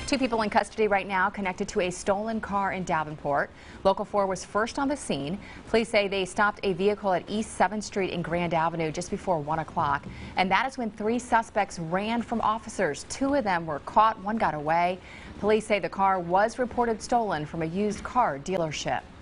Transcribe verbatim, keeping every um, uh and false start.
Two people in custody right now connected to a stolen car in Davenport. Local four was first on the scene. Police say they stopped a vehicle at East seventh Street and Grand Avenue just before one o'clock. And that is when three suspects ran from officers. Two of them were caught, one got away. Police say the car was reported stolen from a used car dealership.